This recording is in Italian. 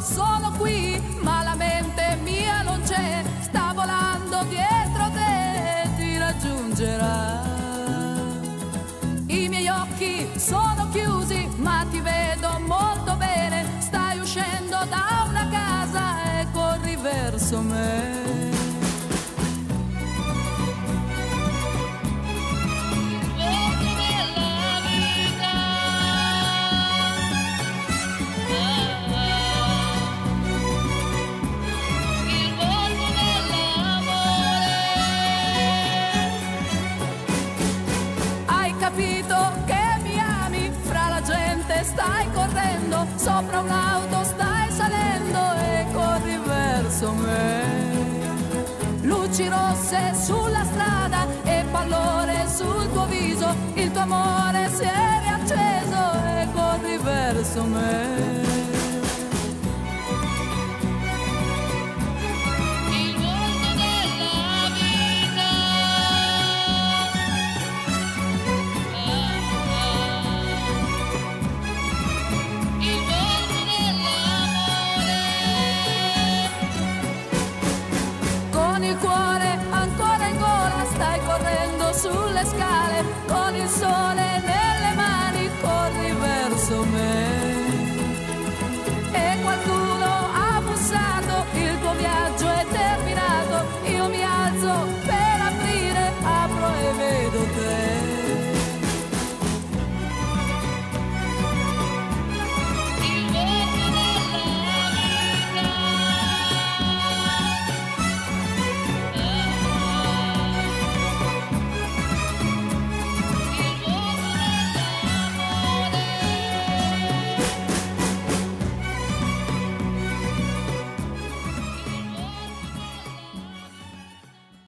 sono qui, ma la mente mia non c'è, sta volando dietro te, ti raggiungerà. I miei occhi sono chiusi, ma ti vedo molto bene, stai uscendo da una casa e corri verso me. Capito che mi ami, fra la gente stai correndo, sopra un'auto stai salendo e corri verso me. Luci rosse sulla strada e pallore sul tuo viso, il tuo amore si è riacceso e corri verso me. Il cuore ancora in gola, stai correndo sulle scale con il sole nel